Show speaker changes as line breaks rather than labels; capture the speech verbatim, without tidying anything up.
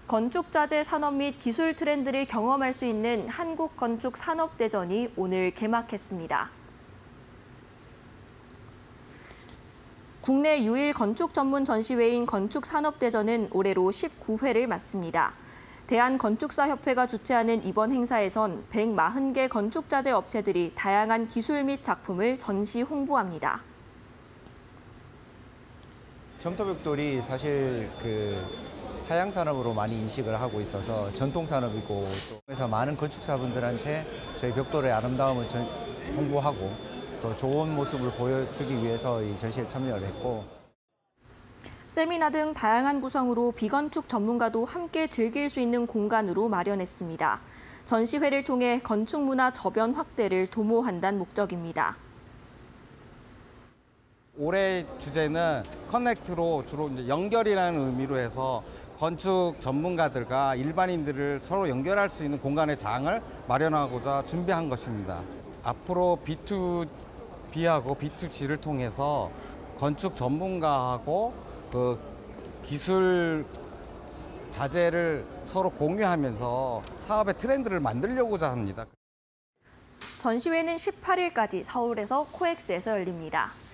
건축자재 산업 및 기술 트렌드를 경험할 수 있는 한국건축산업대전이 오늘 개막했습니다. 국내 유일 건축 전문 전시회인 건축산업대전은 올해로 십구 회를 맞습니다. 대한건축사협회가 주최하는 이번 행사에선 백사십 개 건축자재 업체들이 다양한 기술 및 작품을 전시 홍보합니다.
점토벽돌이 사실 그 사양 산업으로 많이 인식을 하고 있어서 전통 산업이고, 또 그래서 많은 건축사분들한테 저희 벽돌의 아름다움을 전, 홍보하고 또 좋은 모습을 보여주기 위해서 이 전시에 참여를 했고,
세미나 등 다양한 구성으로 비건축 전문가도 함께 즐길 수 있는 공간으로 마련했습니다. 전시회를 통해 건축 문화 저변 확대를 도모한다는 목적입니다.
올해 주제는 커넥트로 주로 이제 연결이라는 의미로 해서 건축 전문가들과 일반인들을 서로 연결할 수 있는 공간의 장을 마련하고자 준비한 것입니다. 앞으로 비투비하고 비투지를 통해서 건축 전문가하고 그 기술 자재를 서로 공유하면서 사업의 트렌드를 만들려고자 합니다.
전시회는 십팔 일까지 서울에서 코엑스에서 열립니다.